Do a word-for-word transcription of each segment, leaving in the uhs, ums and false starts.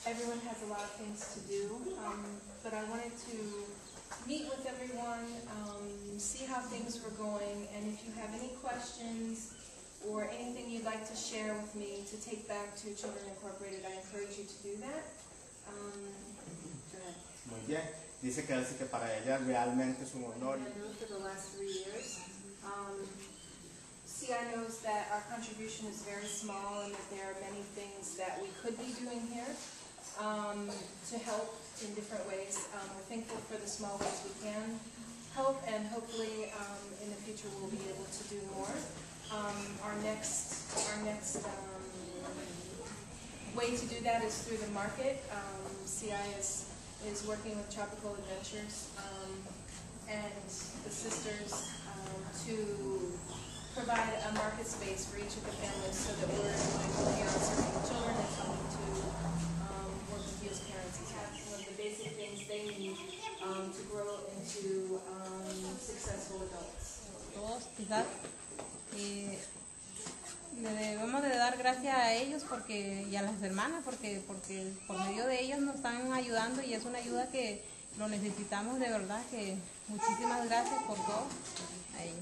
everyone has a lot of things to do, um, but I wanted to meet with everyone, um, see how things were going, and if you have any questions or anything you'd like to share with me to take back to Children Incorporated, I encourage you to do that. Um, Muy bien. Dice que, que para ella realmente es un honor. For the last three years. Um, C I knows that our contribution is very small and that there are many things that we could be doing here um, to help in different ways. Um, we're thankful for the small ways we can help, and hopefully um, in the future we'll be able to do more. Um, our next, our next um, way to do that is through the market. Um, C I is, is working with Tropical Adventures um, and the sisters um, to provide a market space for each of the families so that we're going here on serving children and helping to um, work with you as parents and have some of the basic things they need um, to grow into um, successful adults. Todos quizás eh, le debemos de dar gracias a ellos porque y a las hermanas porque porque por medio de ellos nos están ayudando y es una ayuda que lo necesitamos de verdad, que muchísimas gracias por todo a ellos.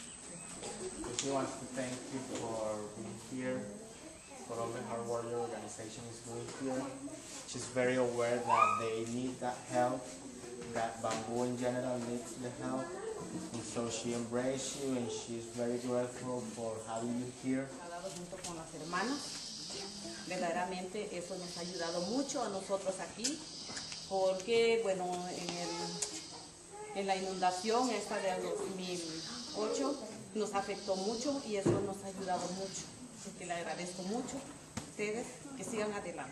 She wants to thank you for being here, for all the hard work your organization is doing here. She's very aware that they need that help, that Bamboo in general needs the help. And so she embraced you and she's very grateful for having you here. Junto con las hermanas, verdaderamente eso nos ha ayudado mucho a nosotros aquí, porque bueno, en, el, en la inundación esta de dos mil ocho nos afectó mucho y eso nos ha ayudado mucho, así que le agradezco mucho a ustedes, que sigan adelante.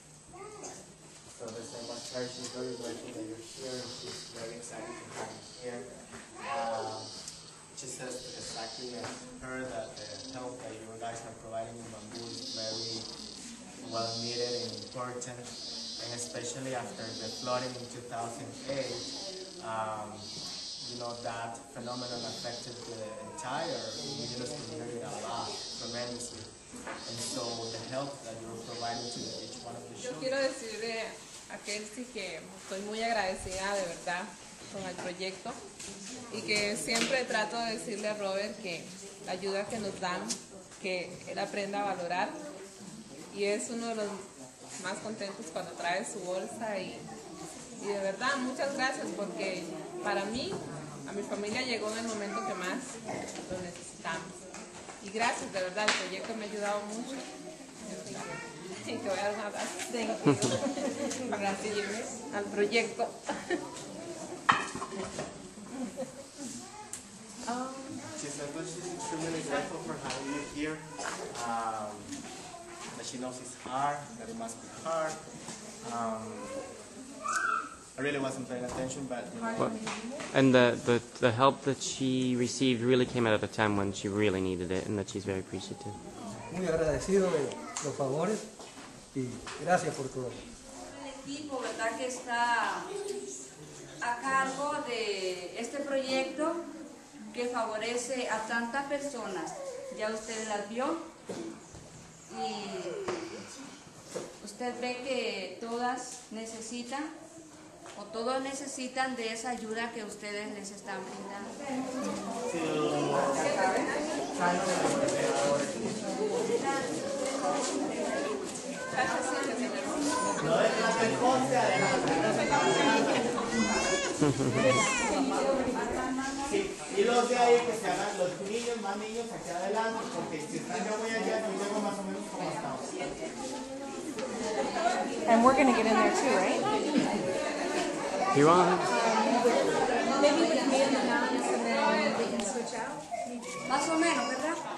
So the same as her, she's very grateful that you're here and she's very excited to have you here. Uh, she says exactly as her that the help that you guys are providing in Bamboo is very well needed and important, and especially after the flooding in two thousand eight, um, you know, that phenomenon affected the entire indigenous community a lot, tremendously. And so the help that you're providing to each one of the Yo children. quiero decirle a Kelsey que estoy muy agradecida de verdad con el proyecto y que siempre trato de decirle a Robert que la ayuda que nos dan, que él aprenda a valorar, y es uno de los más contentos cuando trae su bolsa y, y de verdad muchas gracias porque para mí, a mi familia llegó en el momento que más lo necesitamos. Y gracias, de verdad, el proyecto me ha ayudado mucho. Y que voy a dar un abrazo para seguirme al proyecto. Um, She said that she's extremely grateful for having you here. Um, that she knows it's hard, that it must be hard. Um, I really wasn't paying attention, but you know. Well, and the, the, the help that she received really came at a time when she really needed it, and that she's very appreciative. Muy agradecido de los favores y gracias por todo. El equipo, ¿verdad?, que está a cargo de este proyecto que favorece a tantas personas. Ya usted las vio y usted ve que todas necesitan o todos necesitan de esa ayuda que ustedes les están brindando. Sí, y los de ahí que se hagan, los niños, más niños aquí adelante, porque si están yo muy allá, yo llego más o menos como hasta ahora. and we're going to get in there too, right? You want? Maybe with me and the mountains and then we can switch out. Más o menos, ¿verdad?